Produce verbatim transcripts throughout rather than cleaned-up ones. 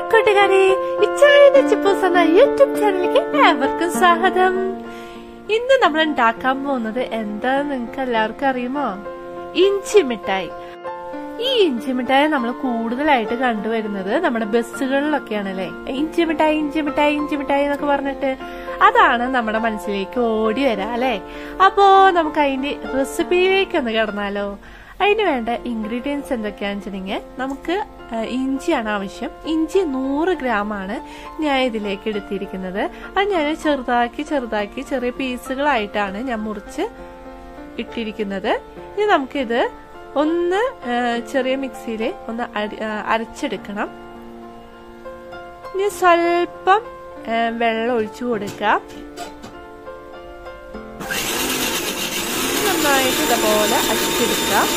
കൂട്ടുകാരെ, ഇച്ചായന്റെ ചിപ്പൂസ് എന്ന യൂട്യൂബ് ചാനലിലേക്ക് ഏവർക്കും സ്വാഗതം. ഇന്ന് നമ്മൾ ഉണ്ടാക്കാൻ പോകുന്നത് എന്താന്ന് നിങ്ങൾക്ക് എല്ലാവർക്കും അറിയുമോ? ഇഞ്ചി മിഠായി. ഈ ഇഞ്ചി മിഠായി നമ്മൾ കൂടുതലായിട്ട് കണ്ടുവരുന്നത് നമ്മുടെ ബസ്സുകളിലൊക്കെയാണല്ലേ. ഇഞ്ചി മിഠായി ഇഞ്ചി മിഠായി ഇഞ്ചി മിഠായി എന്നൊക്കെ പറഞ്ഞിട്ട് അതാണ് നമ്മുടെ മനസ്സിലേക്ക് ഓടി വരാ അല്ലെ. അപ്പോ നമുക്ക് അതിന്റെ റെസിപ്പിയിലേക്ക് ഒന്ന് കിടന്നാലോ. അതിന് വേണ്ട ഇൻഗ്രീഡിയൻസ് എന്തൊക്കെയാണെന്ന് വെച്ചിട്ടുണ്ടെങ്കിൽ നമുക്ക് ഇഞ്ചിയാണ് ആവശ്യം. ഇഞ്ചി നൂറ് ഗ്രാം ആണ് ഞാൻ ഇതിലേക്ക് എടുത്തിരിക്കുന്നത്. അത് ഞാൻ ചെറുതാക്കി ചെറുതാക്കി ചെറിയ പീസുകളായിട്ടാണ് ഞാൻ മുറിച്ച് ഇട്ടിരിക്കുന്നത്. ഇനി നമുക്കിത് ഒന്ന് ചെറിയ മിക്സിയിൽ ഒന്ന് അരച്ചെടുക്കണം. ഇനി സ്വല്പം വെള്ളം ഒഴിച്ചു കൊടുക്കാം. നന്നായിട്ട് ഇതുപോലെ അരച്ചെടുക്കാം.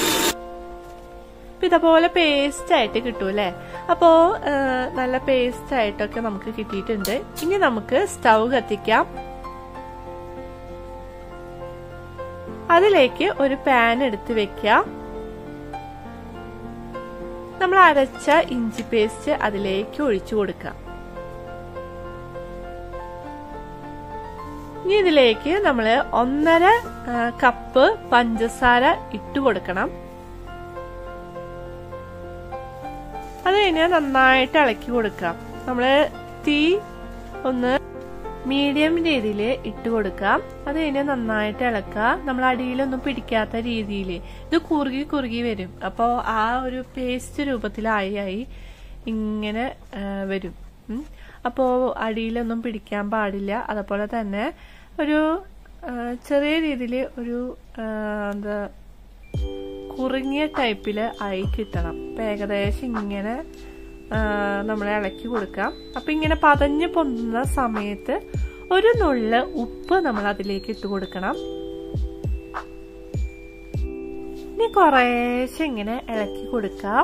ഇതുപോലെ പേസ്റ്റ് ആയിട്ട് കിട്ടൂല്ലേ. അപ്പോ നല്ല പേസ്റ്റ് ആയിട്ടൊക്കെ നമുക്ക് കിട്ടിയിട്ടുണ്ട്. ഇനി നമുക്ക് സ്റ്റൗ കത്തിക്കാം. അതിലേക്ക് ഒരു പാൻ എടുത്ത് വെക്കാം. നമ്മൾ അരച്ച ഇഞ്ചി പേസ്റ്റ് അതിലേക്ക് ഒഴിച്ചു കൊടുക്കാം. ഇനി ഇതിലേക്ക് നമ്മൾ ഒന്നര കപ്പ് പഞ്ചസാര ഇട്ട് കൊടുക്കണം. അത് കഴിഞ്ഞാൽ നന്നായിട്ട് ഇളക്കി കൊടുക്കാം. നമ്മള് തീ ഒന്ന് മീഡിയം രീതിയിൽ ഇട്ട് കൊടുക്കാം. അത് കഴിഞ്ഞാൽ നന്നായിട്ട് ഇളക്കുക. നമ്മൾ അടിയിലൊന്നും പിടിക്കാത്ത രീതിയിൽ ഇത് കുറുകി കുറുകി വരും. അപ്പോൾ ആ ഒരു പേസ്റ്റ് രൂപത്തിലായി ആയി ഇങ്ങനെ വരും. അപ്പോൾ അടിയിലൊന്നും പിടിക്കാൻ പാടില്ല. അതുപോലെ തന്നെ ഒരു ചെറിയ രീതിയിൽ ഒരു എന്താ കുറുങ്ങിയ ടൈപ്പിൽ ആയി കിട്ടണം. അപ്പം ഏകദേശം ഇങ്ങനെ നമ്മൾ ഇളക്കി കൊടുക്കാം. അപ്പം ഇങ്ങനെ പതഞ്ഞു പൊന്തുന്ന സമയത്ത് ഒരു നുള്ള് ഉപ്പ് നമ്മൾ അതിലേക്ക് ഇട്ട് കൊടുക്കണം. ഇനി കുറേശ്ശെ ഇങ്ങനെ ഇളക്കി കൊടുക്കാം.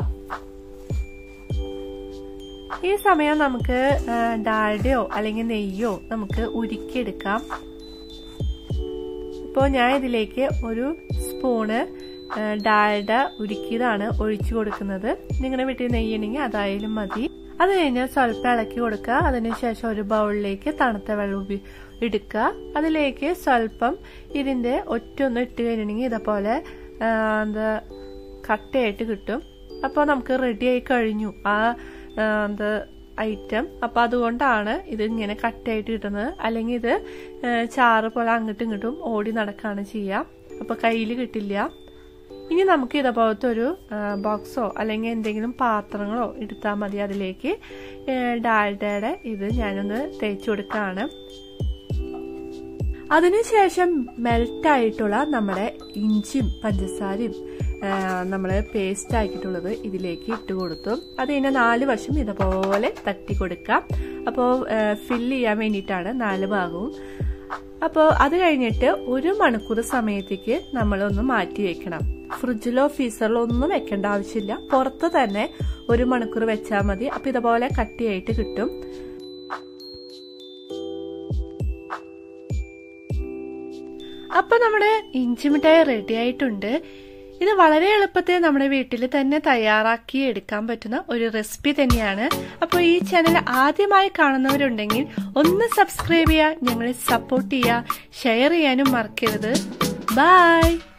ഈ സമയം നമുക്ക് ഡാൽഡയോ അല്ലെങ്കിൽ നെയ്യോ നമുക്ക് ഉരുക്കിയെടുക്കാം. ഇപ്പോൾ ഞാൻ ഇതിലേക്ക് ഒരു സ്പൂണ് ഡാൽഡ ഉരുക്കിയതാണ് ഒഴിച്ചു കൊടുക്കുന്നത്. നിങ്ങളുടെ വീട്ടിൽ നെയ്യുണ്ടെങ്കിൽ അതായാലും മതി. അത് കഴിഞ്ഞാൽ സ്വല്പം ഇളക്കി കൊടുക്കുക. അതിനുശേഷം ഒരു ബൗളിലേക്ക് തണുത്ത വെള്ളം എടുക്കുക. അതിലേക്ക് സ്വല്പം ഇതിന്റെ ഒറ്റൊന്ന് ഇട്ട് കഴിഞ്ഞിട്ടുണ്ടെങ്കിൽ ഇതേപോലെ എന്താ കട്ടയായിട്ട് കിട്ടും. അപ്പോൾ നമുക്ക് റെഡിയായി കഴിഞ്ഞു ആ എന്താ ഐറ്റം. അപ്പൊ അതുകൊണ്ടാണ് ഇത് ഇങ്ങനെ കട്ടയായിട്ട് കിട്ടുന്നത്. അല്ലെങ്കിൽ ഇത് ചാറ് പോലെ അങ്ങോട്ടും ഇങ്ങോട്ടും ഓടി നടക്കുകയാണ് ചെയ്യുക. അപ്പൊ കയ്യിൽ കിട്ടില്ല. ഇനി നമുക്ക് ഇതേപോലത്തെ ഒരു ബോക്സോ അല്ലെങ്കിൽ എന്തെങ്കിലും പാത്രങ്ങളോ എടുത്താൽ മതി. അതിലേക്ക് ഡാൽഡയുടെ ഇത് ഞാനൊന്ന് തേച്ചു കൊടുക്കുകയാണ്. അതിനുശേഷം മെൽറ്റായിട്ടുള്ള നമ്മുടെ ഇഞ്ചിയും പഞ്ചസാരയും നമ്മൾ പേസ്റ്റ് ആക്കിയിട്ടുള്ളത് ഇതിലേക്ക് ഇട്ട് കൊടുത്തു. അത് കഴിഞ്ഞാൽ നാല് വശം ഇതുപോലെ തട്ടി കൊടുക്കാം. അപ്പോൾ ഫില്ല് ചെയ്യാൻ വേണ്ടിയിട്ടാണ് നാല് ഭാഗവും. അപ്പോൾ അത് കഴിഞ്ഞിട്ട് ഒരു മണിക്കൂർ സമയത്തേക്ക് നമ്മളൊന്ന് മാറ്റി വെക്കണം. ഫ്രിഡ്ജിലോ ഫീസറിലോ ഒന്നും വെക്കേണ്ട ആവശ്യമില്ല. പുറത്ത് തന്നെ ഒരു മണിക്കൂർ വെച്ചാൽ മതി. അപ്പൊ ഇതുപോലെ കട്ടിയായിട്ട് കിട്ടും. അപ്പൊ നമ്മുടെ ഇഞ്ചി മിഠായി റെഡി ആയിട്ടുണ്ട്. ഇത് വളരെ എളുപ്പത്തിൽ നമ്മുടെ വീട്ടിൽ തന്നെ തയ്യാറാക്കി എടുക്കാൻ പറ്റുന്ന ഒരു റെസിപ്പി തന്നെയാണ്. അപ്പോൾ ഈ ചാനൽ ആദ്യമായി കാണുന്നവരുണ്ടെങ്കിൽ ഒന്ന് സബ്സ്ക്രൈബ് ചെയ്യുക, ഞങ്ങളെ സപ്പോർട്ട് ചെയ്യുക, ഷെയർ ചെയ്യാനും മറക്കരുത്. ബൈ.